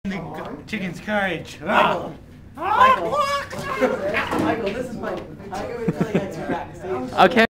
the chicken's cage. Michael. Michael, this is my. I'm going to tell you guys backstage. Okay.